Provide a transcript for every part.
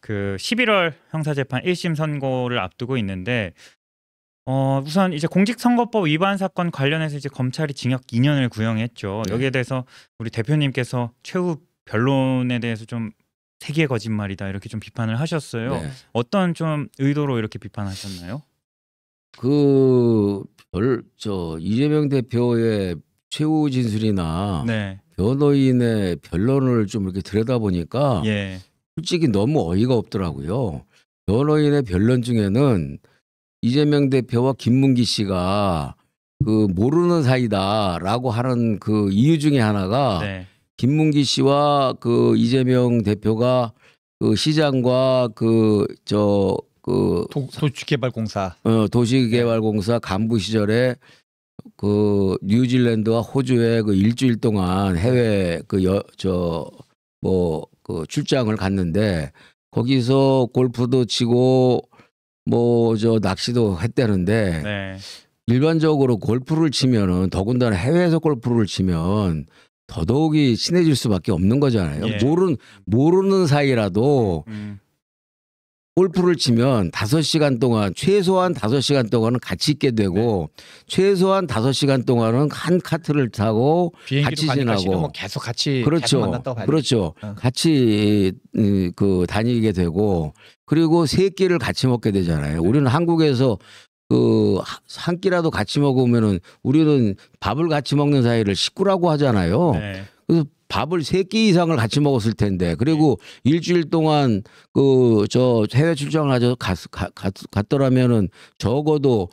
그 11월 형사재판 1심 선고를 앞두고 있는데 우선 이제 공직선거법 위반 사건 관련해서 이제 검찰이 징역 2년을 구형했죠. 네. 여기에 대해서 우리 대표님께서 최후 변론에 대해서 좀 세기의 거짓말이다 이렇게 좀 비판을 하셨어요. 네. 어떤 좀 의도로 이렇게 비판하셨나요? 이재명 대표의 최후 진술이나 네. 변호인의 변론을 좀 이렇게 들여다보니까 예. 솔직히 너무 어이가 없더라고요. 변호인의 변론 중에는 이재명 대표와 김문기 씨가 그 모르는 사이다라고 하는 그 이유 중에 하나가 네. 김문기 씨와 그 이재명 대표가 그 시장과 도시개발공사 도시개발공사 간부 시절에 그 뉴질랜드와 호주에 그 일주일 동안 해외 출장을 갔는데 거기서 골프도 치고 낚시도 했다는데 네. 일반적으로 골프를 치면은 더군다나 해외에서 골프를 치면 더더욱이 친해질 수밖에 없는 거잖아요. 예. 모르는 사이라도 골프를 치면 5시간 동안 최소한 5시간 동안은 같이 있게 되고 최소한 5시간 동안은 한 카트를 타고 같이 지나고 뭐 계속 같이 그렇죠. 계속 만났다고 봐야죠. 그렇죠. 같이 다니게 되고 그리고 세 끼를 같이 먹게 되잖아요. 우리는 한국에서 한 끼라도 같이 먹으면은 우리는 밥을 같이 먹는 사이를 식구라고 하잖아요. 네. 그래서 밥을 3끼 이상을 같이 먹었을 텐데 그리고 일주일 동안 해외 출장을 갔더라면은 적어도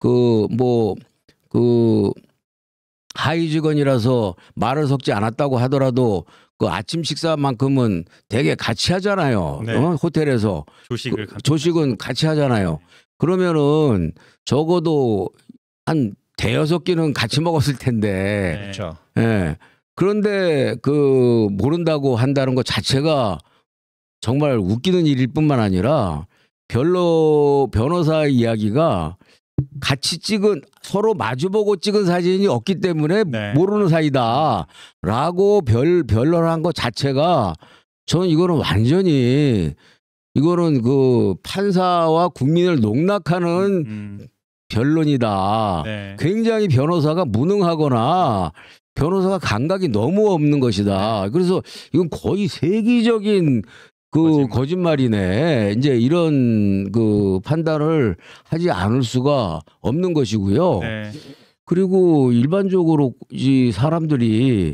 하위 직원이라서 말을 섞지 않았다고 하더라도 그 아침 식사만큼은 되게 같이 하잖아요. 네. 호텔에서 조식은 같이 하잖아요. 그러면은 적어도 한 대여섯 끼는 같이 먹었을 텐데. 네. 그렇죠. 예. 그런데 모른다고 한다는 것 자체가 정말 웃기는 일일 뿐만 아니라 변호사 이야기가 같이 서로 마주보고 찍은 사진이 없기 때문에 네. 모르는 사이다라고 변론한 것 자체가 저는 이거는 완전히 그 판사와 국민을 농락하는 변론이다. 네. 굉장히 변호사가 무능하거나 변호사가 감각이 너무 없는 것이다. 그래서 이건 거의 세계적인 거짓말이네. 이제 이런 판단을 하지 않을 수가 없는 것이고요. 네. 그리고 일반적으로 이 사람들이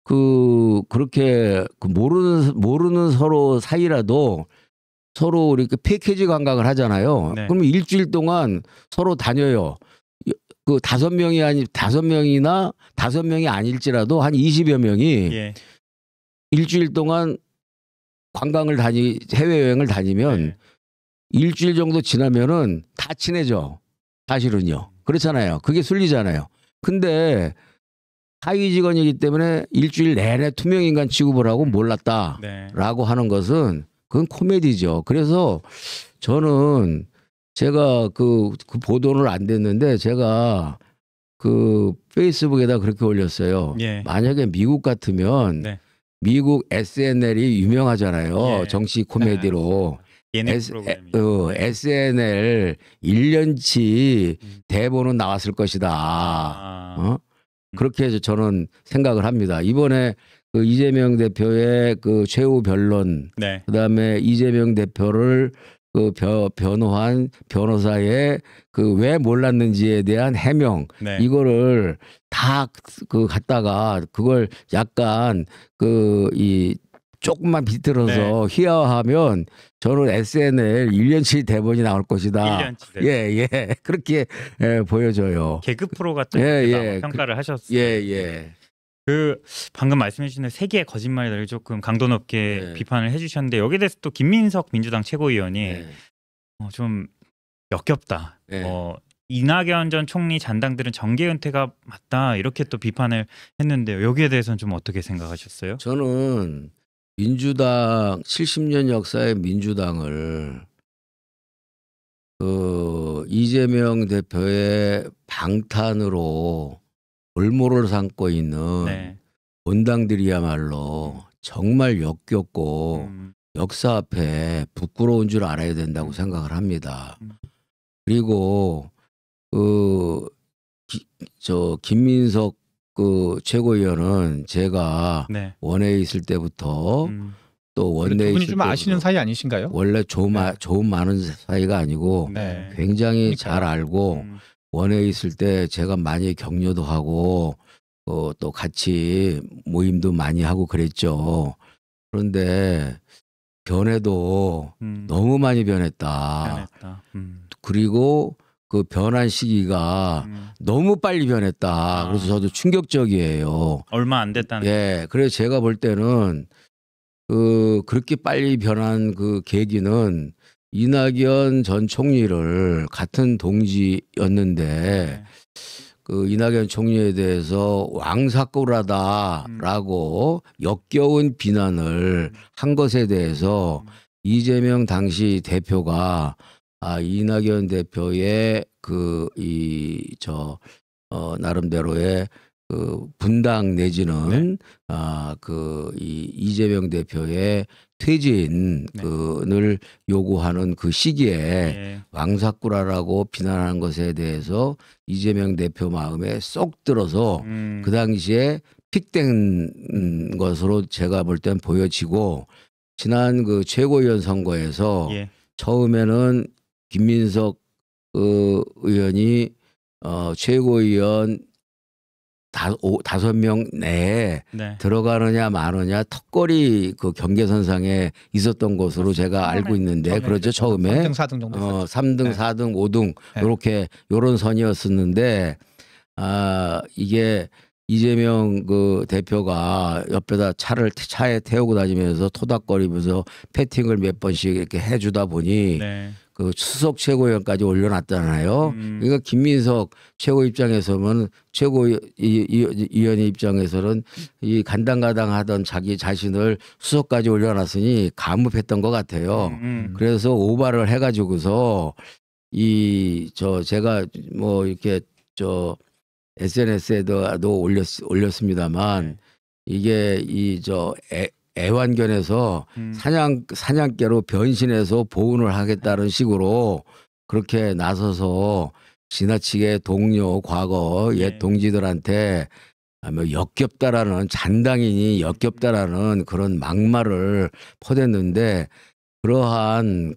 그렇게 모르는 서로 사이라도 서로 이렇게 패키지 관광을 하잖아요. 네. 그러면 일주일 동안 서로 다녀요. 5명이 아닐지라도 한 20여 명이 예. 일주일 동안 해외여행을 다니면 네. 일주일 정도 지나면은 다 친해져. 사실은요. 그렇잖아요. 그게 순리잖아요. 근데 하위 직원이기 때문에 일주일 내내 투명인간 취급을 하고 몰랐다라고 네. 하는 것은 그건 코미디죠. 그래서 저는 제가 그 보도는 안 됐는데 제가 페이스북에다 그렇게 올렸어요. 예. 만약에 미국 같으면 네. 미국 SNL이 유명하잖아요. 예. 정치 코미디로. 예능 프로그램. SNL 1년치 대본은 나왔을 것이다. 그렇게 해서 저는 생각을 합니다. 이번에 이재명 대표의 최후 변론, 네. 그다음에 이재명 대표를 변호한 변호사의 왜 몰랐는지에 대한 해명, 네. 이거를 다 갖다가 그걸 약간 조금만 비틀어서 희화하면 저는 SNL 1년치 대본이 나올 것이다. 1년치 대본. 예. 그렇게 보여져요. 개그 프로 같은 평가를 하셨어요. 예. 방금 말씀해 주신 세계의 거짓말을 조금 강도 높게 네. 비판을 해주셨는데 여기에 대해서 또 김민석 민주당 최고위원이 좀 역겹다. 네. 이낙연 전 총리 잔당들은 정계 은퇴가 맞다 이렇게 또 비판을 했는데요. 여기에 대해서는 좀 어떻게 생각하셨어요? 저는 민주당 70년 역사의 민주당을 이재명 대표의 방탄으로 볼모를 삼고 있는 네. 본당들이야말로 정말 역겹고 역사 앞에 부끄러운 줄 알아야 된다고 생각을 합니다. 그리고 김민석 그 최고위원은 제가 네. 원내에 있을 때부터 또 원내에 두 분이 있을 좀 아시는 때부터 사이 아니신가요? 원래 좋은 많은 사이가 아니고 네. 굉장히 그러니까요. 잘 알고 원내에 있을 때 제가 많이 격려도 하고 또 같이 모임도 많이 하고 그랬죠. 그런데 변해도 너무 많이 변했다. 변했다. 그리고 그 변한 시기가 너무 빨리 변했다. 그래서 저도 충격적이에요. 얼마 안 됐다는. 예, 그래서 제가 볼 때는 그렇게 빨리 변한 그 계기는 이낙연 전 총리를 같은 동지였는데 네. 그 이낙연 총리에 대해서 왕사꾸라다라고 역겨운 비난을 한 것에 대해서 이재명 당시 대표가 이낙연 대표의 나름대로의 그 분당 내지는 이재명 대표의 퇴진을 요구하는 그 시기에 네. 왕사꾸라라고 비난하는 것에 대해서 이재명 대표 마음에 쏙 들어서 그 당시에 픽된 것으로 제가 볼 땐 보여지고 지난 그 최고위원 선거에서 예. 처음에는 김민석 의원이 최고위원 5명 내에 네. 들어가느냐 마느냐 턱걸이 그 경계선상에 있었던 것으로 제가 알고 있는데 그렇죠. 처음에 3등 4등 정도. 3등, 네. 4등, 5등 네. 이렇게 요런 선이었었는데 이게 이재명 그 대표가 옆에다 차에 태우고 다니면서 토닥거리면서 패팅을 몇 번씩 이렇게 해주다 보니 네. 그 수석 최고위원까지 올려놨잖아요. 그러니까 김민석 최고 입장에서는 최고위원의 입장에서는 이 간당간당하던 자기 자신을 수석까지 올려놨으니 감업했던 것 같아요. 그래서 오바를 해가지고서 제가 뭐 이렇게 SNS에도 올렸습니다만 이게 애완견에서 사냥개로 변신해서 보훈을 하겠다는 식으로 그렇게 나서서 지나치게 동료 과거 옛 동지들한테 역겹다라는 잔당이니 역겹다라는 그런 막말을 퍼댔는데 그러한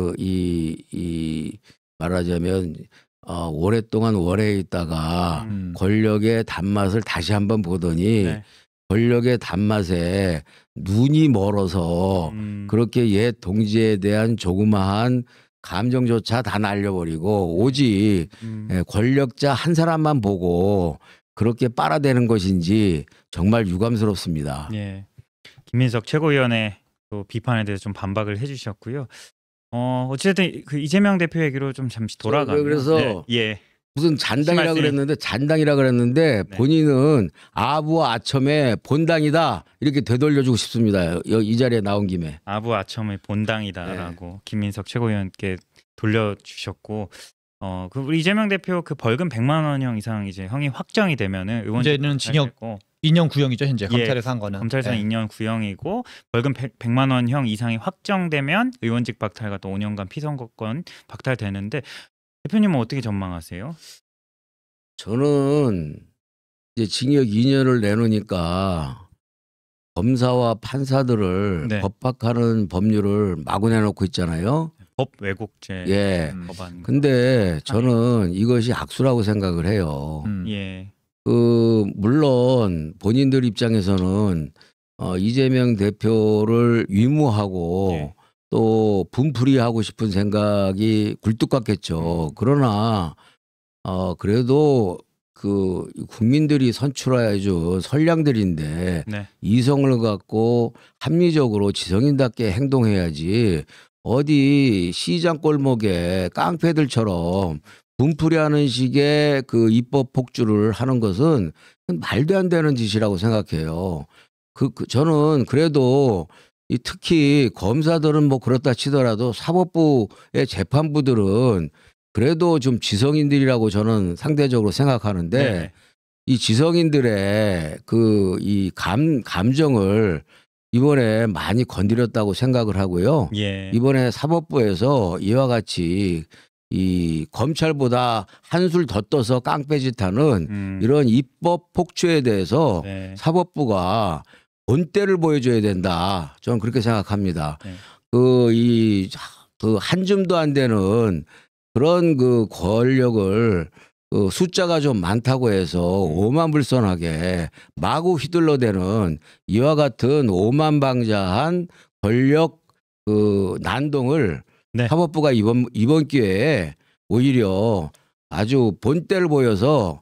말하자면 오랫동안 원해에 있다가 권력의 단맛을 다시 한번 보더니 네. 권력의 단맛에 눈이 멀어서 그렇게 옛 동지에 대한 조그마한 감정조차 다 날려버리고 오직 권력자 한 사람만 보고 그렇게 빨아대는 것인지 정말 유감스럽습니다. 예. 김민석 최고위원의 또 비판에 대해서 좀 반박을 해주셨고요. 어쨌든 그 이재명 대표 얘기로 좀 잠시 돌아가면 그래서 예. 무슨 잔당이라 그랬는데 네. 본인은 아부와 아첨의 본당이다 이렇게 되돌려주고 싶습니다. 이 자리에 나온 김에. 아부 아첨의 본당이다라고 김민석 최고위원께 돌려주셨고 그 우리 이재명 대표 그 벌금 100만 원형 이상 이제 형이 확정이 되면은 이제는 징역 2년 구형이죠 현재 검찰에서 한 거는. 검찰에서는 2년 구형이고 벌금 100만 원형 이상이 확정되면 의원직 박탈과 또 5년간 피선거권 박탈되는데 대표님은 어떻게 전망하세요? 저는 이제 징역 2년을 내놓으니까 검사와 판사들을 네. 법박하는 법률을 마구 내놓고 있잖아요. 법 왜곡죄 예. 법안. 근데 저는 이것이 악수라고 생각을 해요. 예. 물론 본인들 입장에서는 이재명 대표를 위무하고 예. 또 분풀이하고 싶은 생각이 굴뚝 같겠죠. 그러나 그래도 그 국민들이 선출해야죠. 선량들인데 네. 이성을 갖고 합리적으로 지성인답게 행동해야지 어디 시장 골목에 깡패들처럼 분풀이하는 식의 그 입법 폭주를 하는 것은 말도 안 되는 짓이라고 생각해요. 저는 그래도 특히 검사들은 뭐 그렇다 치더라도 사법부의 재판부들은 그래도 좀 지성인들이라고 저는 상대적으로 생각하는데 네. 이 지성인들의 이 감정을 이번에 많이 건드렸다고 생각을 하고요. 예. 이번에 사법부에서 이와 같이 이 검찰보다 한술 더 떠서 깡패짓하는 이런 입법 폭주에 대해서 네. 사법부가 본때를 보여줘야 된다. 저는 그렇게 생각합니다. 네. 그 한 줌도 안 되는 그런 그 권력을 숫자가 좀 많다고 해서 오만불선하게 마구 휘둘러대는 이와 같은 오만방자한 권력 그 난동을 네. 사법부가 이번 기회에 오히려 아주 본때를 보여서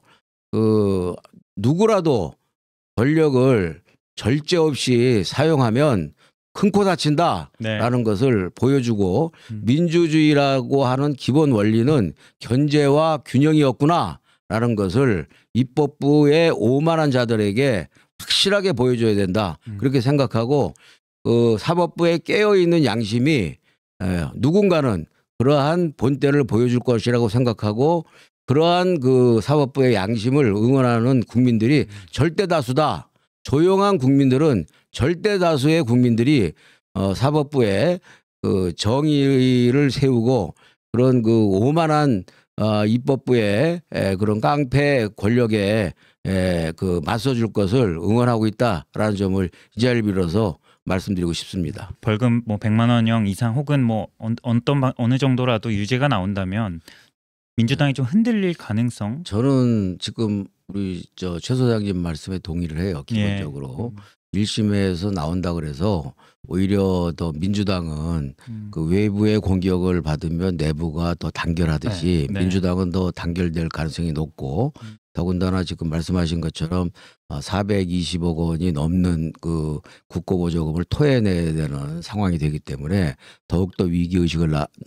누구라도 권력을 절제 없이 사용하면 큰 코 다친다라는 네. 것을 보여주고 민주주의라고 하는 기본 원리는 견제와 균형이었구나라는 것을 입법부의 오만한 자들에게 확실하게 보여줘야 된다. 그렇게 생각하고 사법부에 깨어있는 양심이 누군가는 그러한 본때를 보여줄 것이라고 생각하고 그러한 그 사법부의 양심을 응원하는 국민들이 절대 다수다. 조용한 국민들은 절대 다수의 국민들이 사법부에 그 정의를 세우고 그런 그 오만한 입법부의 그런 깡패 권력에 그 맞서줄 것을 응원하고 있다라는 점을 이 자리를 빌어서 말씀드리고 싶습니다. 벌금 뭐 100만 원형 이상 혹은 뭐 어느 정도라도 유죄가 나온다면 민주당이 좀 흔들릴 가능성? 저는 지금 우리 최 소장님 말씀에 동의를 해요. 기본적으로. 1심에서 나온다 그래서 오히려 더 민주당은 그 외부의 공격을 받으면 내부가 더 단결하듯이 네. 민주당은 더 단결될 가능성이 높고 더군다나 지금 말씀하신 것처럼 420억 원이 넘는 그 국고보조금을 토해내야 되는 상황이 되기 때문에 더욱더 위기의식을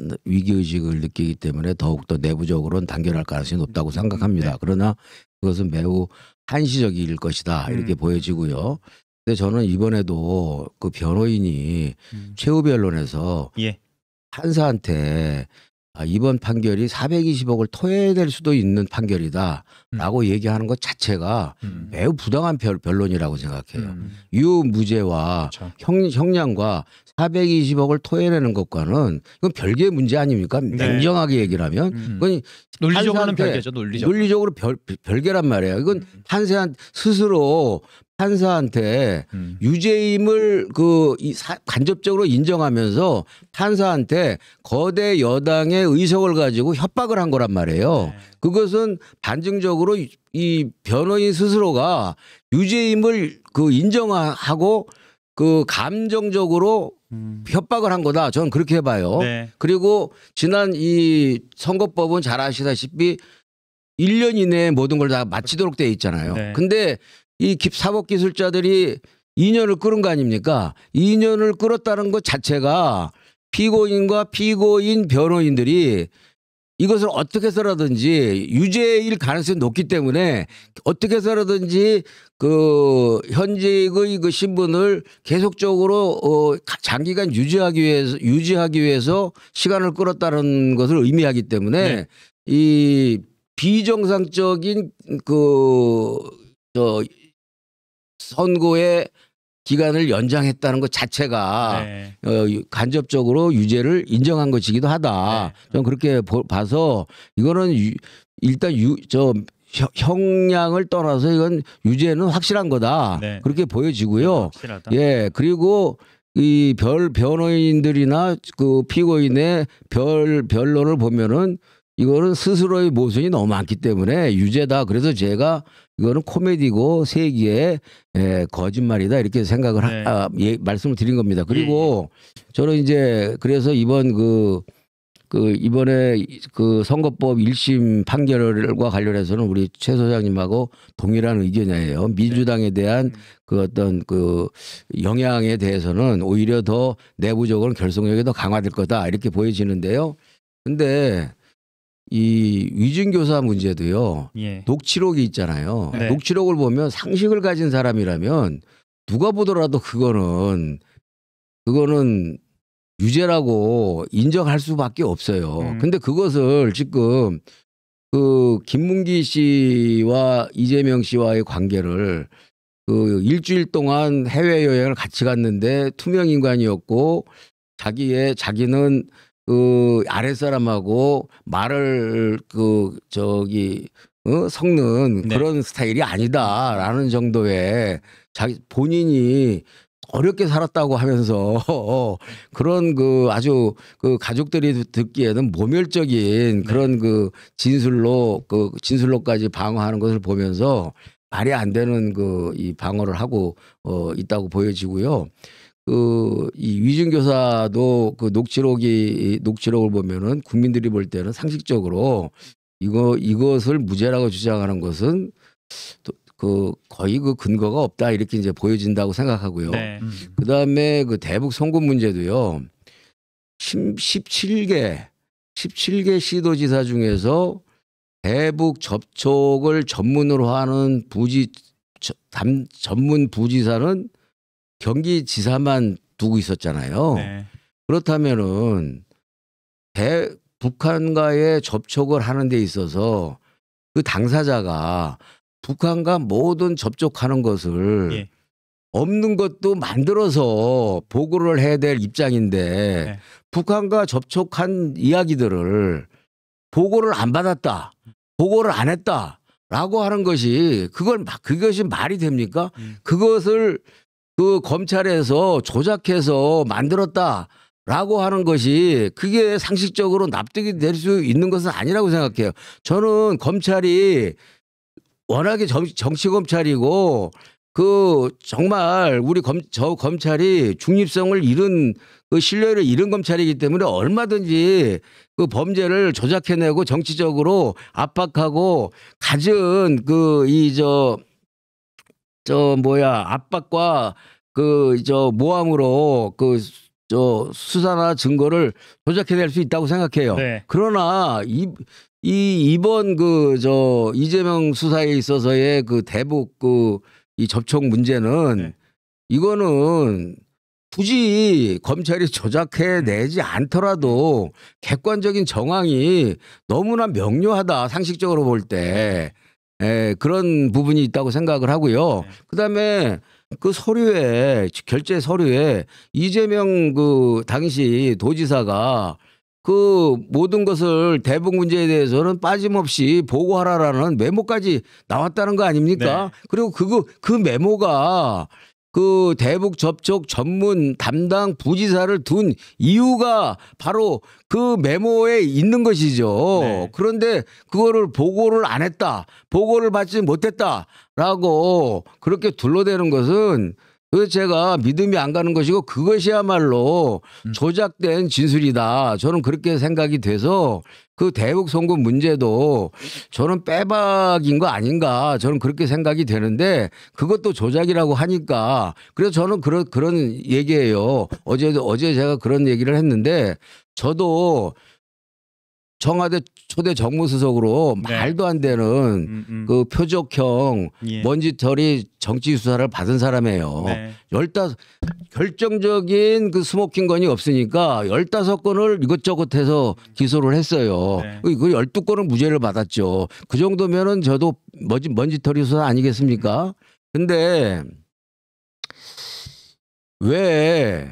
느끼기 때문에 더욱더 내부적으로는 단결할 가능성이 높다고 생각합니다. 네. 그러나 그것은 매우 한시적일 것이다 이렇게 보여지고요. 근데 저는 이번에도 그 변호인이 최후 변론에서 예. 판사한테 이번 판결이 420억을 토해낼 수도 있는 판결이다라고 얘기하는 것 자체가 매우 부당한 변론이라고 생각해요. 유무죄와 그렇죠. 형량과 420억을 토해내는 것과는 이건 별개의 문제 아닙니까? 네. 냉정하게 얘기를 하면 그건 논리적으로는 판사한테 별개죠. 논리적으로 별개란 말이에요. 이건 판사한 스스로 판사한테 유죄임을 간접적으로 인정하면서 판사한테 거대 여당의 의석을 가지고 협박을 한 거란 말이에요. 네. 그것은 반증적으로 이 변호인 스스로가 유죄임을 인정하고 감정적으로 협박을 한 거다. 저는 그렇게 봐요. 네. 그리고 지난 이 선거법은 잘 아시다시피 1년 이내에 모든 걸 다 마치도록 돼 있잖아요. 네. 근데 이 사법기술자들이 2년을 끌은 거 아닙니까? 2년을 끌었다는 것 자체가 피고인과 피고인 변호인들이 이것을 어떻게 해서라든지 유죄일 가능성이 높기 때문에 어떻게 해서라든지 현직의 그 신분을 계속적으로 장기간 유지하기 위해서 시간을 끌었다는 것을 의미하기 때문에 네. 이 비정상적인 선고의 기간을 연장했다는 것 자체가 네. 간접적으로 유죄를 인정한 것이기도 하다. 네. 저는 그렇게 봐서 이거는 일단 형량을 떠나서 이건 유죄는 확실한 거다. 네. 그렇게 보여지고요. 확실하다. 예, 그리고 이 변호인들이나 그 피고인의 변론을 보면은 이거는 스스로의 모순이 너무 많기 때문에 유죄다. 그래서 제가 이거는 코미디고 세기의 거짓말이다 이렇게 생각을 말씀을 드린 겁니다. 그리고 저는 이제 그래서 이번 이번에 선거법 1심 판결과 관련해서는 우리 최 소장님하고 동일한 의견이에요. 민주당에 대한 어떤 영향에 대해서는 오히려 더 내부적으로 결속력이 더 강화될 거다 이렇게 보여지는데요. 근데 이 위증교사 문제도요. 예. 녹취록이 있잖아요. 네. 녹취록을 보면 상식을 가진 사람이라면 누가 보더라도 그거는 유죄라고 인정할 수밖에 없어요. 근데 그것을 지금 김문기 씨와 이재명 씨와의 관계를 그 일주일 동안 해외 여행을 같이 갔는데 투명 인간이었고 자기는 그 아랫사람하고 말을 섞는 네. 그런 스타일이 아니다라는 정도의 자기 본인이 어렵게 살았다고 하면서 그런 그 아주 그 가족들이 듣기에는 모멸적인 그런 그 진술로까지 방어하는 것을 보면서 말이 안 되는 그 이 방어를 하고 있다고 보여지고요. 그 이 위중교사도 그 녹취록을 보면은 국민들이 볼 때는 상식적으로 이것을 무죄라고 주장하는 것은 그 거의 그 근거가 없다 이렇게 이제 보여진다고 생각하고요. 네. 그다음에 그 대북 송금 문제도요. 17개 시도지사 중에서 대북 접촉을 전문으로 하는 전문 부지사는 경기지사만 두고 있었잖아요. 네. 그렇다면은 북한과의 접촉을 하는 데 있어서 그 당사자가 북한과 모든 접촉하는 것을 예. 없는 것도 만들어서 보고를 해야 될 입장인데 네. 북한과 접촉한 이야기들을 보고를 안 받았다, 보고를 안 했다라고 하는 것이 그것이 말이 됩니까? 그것을 그 검찰에서 조작해서 만들었다라고 하는 것이 그게 상식적으로 납득이 될 수 있는 것은 아니라고 생각해요. 저는 검찰이 워낙에 정치 검찰이고 그 정말 우리 검찰이 중립성을 잃은 그 신뢰를 잃은 검찰이기 때문에 얼마든지 그 범죄를 조작해내고 정치적으로 압박하고 갖은 압박과 모함으로 수사나 증거를 조작해낼 수 있다고 생각해요. 네. 그러나 이번 이재명 수사에 있어서의 그 대북 이 접촉 문제는 네. 이거는 굳이 검찰이 조작해내지 않더라도 객관적인 정황이 너무나 명료하다 상식적으로 볼 때 그런 부분이 있다고 생각을 하고요. 네. 그다음에 그 결제 서류에 이재명 그 당시 도지사가 그 모든 것을 대북 문제에 대해서는 빠짐없이 보고하라라는 메모까지 나왔다는 거 아닙니까? 네. 그리고 그 메모가 그 대북 접촉 전문 담당 부지사를 둔 이유가 바로 그 메모에 있는 것이죠. 네. 그런데 그거를 보고를 안 했다, 보고를 받지 못했다라고 그렇게 둘러대는 것은 제가 믿음이 안 가는 것이고 그것이야말로 조작된 진술이다. 저는 그렇게 생각이 돼서 그 대북 송금 문제도 저는 빼박인 거 아닌가. 저는 그렇게 생각이 되는데 그것도 조작이라고 하니까 그래서 저는 그런 얘기예요. 어제 제가 그런 얘기를 했는데 저도 청와대 초대 정무수석으로 네. 말도 안 되는 그 표적형 예. 먼지털이 정치 수사를 받은 사람이에요. 네. 15 결정적인 그 스모킹 건이 없으니까 15건을 이것저것 해서 기소를 했어요. 네. 그 12건은 무죄를 받았죠. 그 정도면은 저도 먼지털이 수사 아니겠습니까? 근데 왜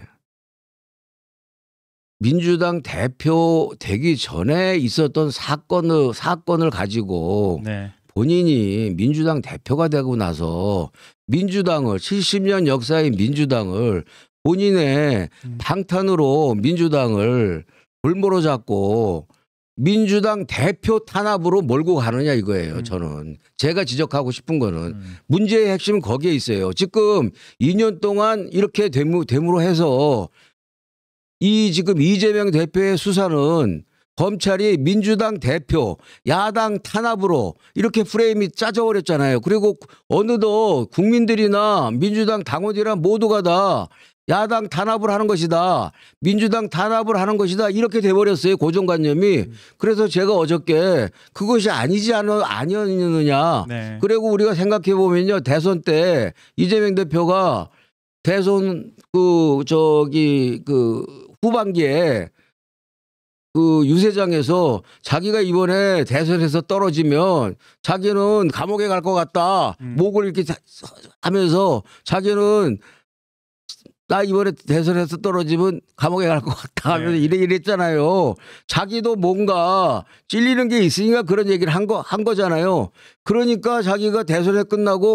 민주당 대표 되기 전에 있었던 사건을 가지고 네. 본인이 민주당 대표가 되고 나서 민주당을 70년 역사의 민주당을 본인의 방탄으로 민주당을 볼모로 잡고 민주당 대표 탄압으로 몰고 가느냐 이거예요. 저는 제가 지적하고 싶은 거는 문제의 핵심은 거기에 있어요. 지금 2년 동안 이렇게 됨으로 해서 지금 이재명 대표의 수사는 검찰이 민주당 대표, 야당 탄압으로 이렇게 프레임이 짜져버렸잖아요. 그리고 어느덧 국민들이나 민주당 당원이나 모두가 다 야당 탄압을 하는 것이다. 민주당 탄압을 하는 것이다. 이렇게 돼버렸어요. 고정관념이. 그래서 제가 어저께 그것이 아니었느냐. 네. 그리고 우리가 생각해보면요. 대선 때 이재명 대표가 대선 후반기에 그 유세장에서 자기가 이번에 대선에서 떨어지면 자기는 감옥에 갈 것 같다. 목을 이렇게 하면서 자기는 나 이번에 대선에서 떨어지면 감옥에 갈 것 같다 하면서 이랬잖아요. 자기도 뭔가 찔리는 게 있으니까 그런 얘기를 한 거잖아요. 그러니까 자기가 대선에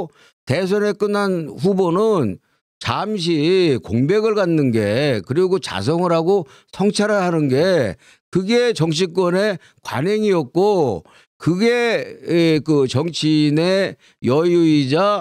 끝난 후보는 잠시 공백을 갖는 게 그리고 자성을 하고 성찰을 하는 게 그게 정치권의 관행이었고 그게 그 정치인의 여유이자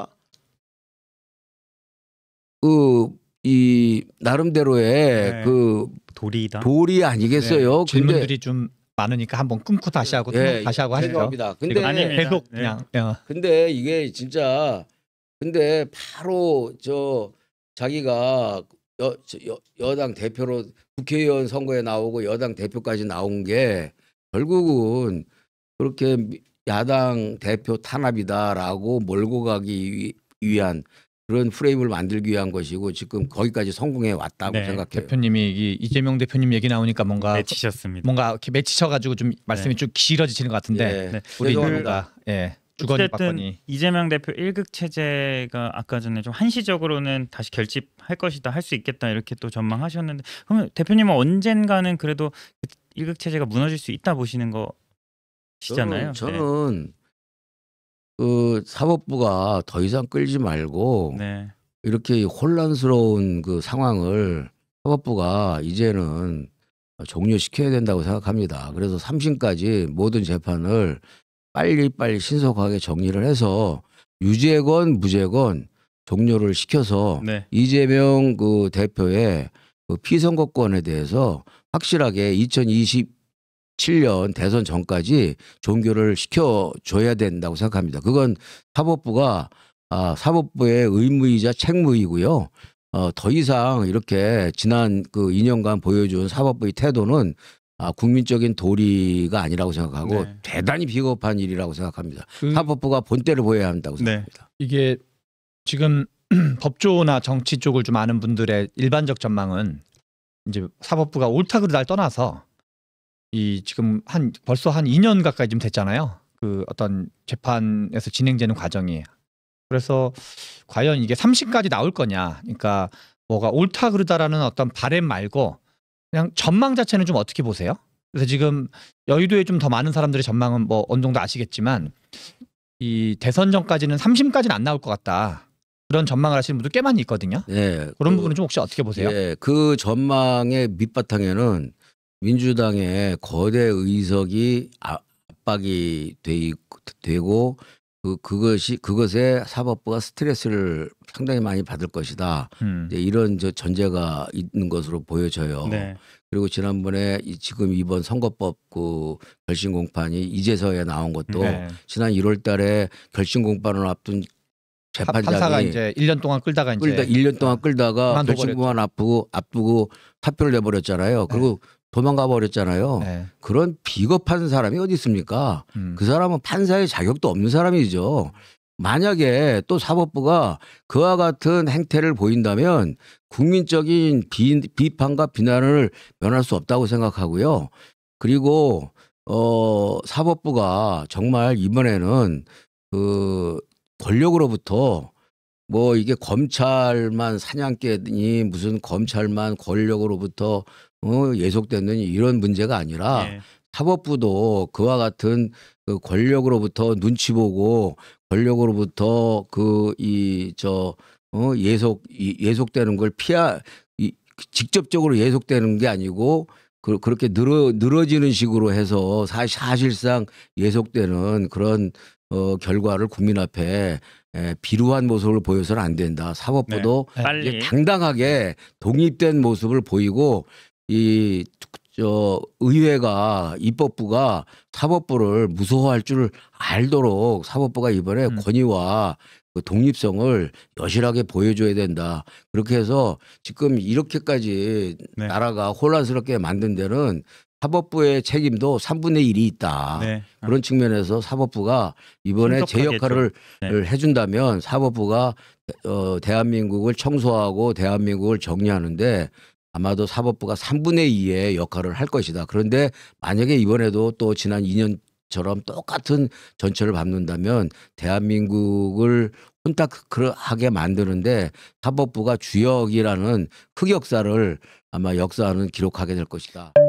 이 나름대로의 그 도리 아니겠어요. 질문들이 좀 많으니까 한번 끊고 다시 하고 다시 하고 하시죠. 근데 계속 그냥. 근데 이게 진짜 근데 바로 자기가 여당 대표로 국회의원 선거에 나오고 여당 대표까지 나온 게 결국은 그렇게 야당 대표 탄압이다라고 몰고 가기 위한 그런 프레임을 만들기 위한 것이고 지금 거기까지 성공해 왔다고 생각해요. 대표님이 이재명 대표님 얘기 나오니까 뭔가 맺히셨습니다. 뭔가 이렇게 맺히셔가지고 좀 말씀이 좀 길어지시는 것 같은데 우리 누가 어쨌든 이재명 대표 1극 체제가 아까 전에 좀 한시적으로는 다시 결집할 것이다, 할 수 있겠다 이렇게 또 전망하셨는데 그러면 대표님은 언젠가는 그래도 1극 체제가 무너질 수 있다 보시는 거시잖아요. 저는 그 사법부가 더 이상 끌지 말고 이렇게 혼란스러운 그 상황을 사법부가 이제는 종료시켜야 된다고 생각합니다. 그래서 3심까지 모든 재판을 빨리 신속하게 정리를 해서 유죄건 무죄건 종료를 시켜서 이재명 그 대표의 그 피선거권에 대해서 확실하게 2027년 대선 전까지 종결을 시켜줘야 된다고 생각합니다. 그건 사법부의 의무이자 책무이고요. 더 이상 이렇게 지난 그 2년간 보여준 사법부의 태도는 국민적인 도리가 아니라고 생각하고 대단히 비겁한 일이라고 생각합니다. 사법부가 본때를 보여야 한다고 생각합니다. 이게 지금 법조나 정치 쪽을 좀 아는 분들의 일반적 전망은 이제 사법부가 옳다 그르다를 떠나서 이 지금 벌써 한 2년 가까이 좀 됐잖아요. 그 어떤 재판에서 진행되는 과정이. 그래서 과연 이게 3심까지 나올 거냐. 그러니까 뭐가 옳다 그르다라는 어떤 바램 말고 그냥 전망 자체는 좀 어떻게 보세요? 그래서 지금 여의도에 좀 더 많은 사람들의 전망은 뭐 어느 정도 아시겠지만 이 대선 전까지는 3심까지는 안 나올 것 같다. 그런 전망을 하시는 분들 꽤 많이 있거든요. 그런 부분은 좀 혹시 어떻게 보세요? 그 전망의 밑바탕에는 민주당의 거대 의석이 압박이 되고 그것에 사법부가 스트레스를 상당히 많이 받을 것이다. 이런 전제가 있는 것으로 보여져요. 그리고 지난번에 지금 이번 선거법 그 결심 공판이 이제서야 나온 것도 지난 1월달에 결심 공판을 앞둔 재판장이 판사가 이제 1년 동안 끌다가 1년 동안 끌다가 결심 공판 앞두고 사표를 내버렸잖아요. 그리고 도망가 버렸잖아요. 그런 비겁한 사람이 어디 있습니까? 그 사람은 판사의 자격도 없는 사람이죠. 만약에 또 사법부가 그와 같은 행태를 보인다면 국민적인 비판과 비난을 면할 수 없다고 생각하고요. 그리고 사법부가 정말 이번에는 그 권력으로부터 뭐 이게 검찰만 사냥개니 무슨 검찰만 권력으로부터 예속되는 이런 문제가 아니라 사법부도 그와 같은 그 권력으로부터 눈치 보고 권력으로부터 예속되는 걸 직접적으로 예속되는 게 아니고 그렇게 늘어지는 식으로 해서 사실상 예속되는 그런 결과를 국민 앞에 비루한 모습을 보여서는 안 된다. 사법부도 이제 당당하게 독립된 모습을 보이고 의회가 입법부가 사법부를 무서워할 줄 알도록 사법부가 이번에 권위와 그 독립성을 여실하게 보여줘야 된다. 그렇게 해서 지금 이렇게까지 나라가 혼란스럽게 만든 데는 사법부의 책임도 3분의 1이 있다. 그런 측면에서 사법부가 이번에 제 역할을 해준다면 사법부가 대한민국을 청소하고 대한민국을 정리하는데 아마도 사법부가 3분의 2의 역할을 할 것이다. 그런데 만약에 이번에도 또 지난 2년처럼 똑같은 전철을 밟는다면 대한민국을 혼탁하게 만드는데 사법부가 주역이라는 흑역사를 아마 역사는 기록하게 될 것이다.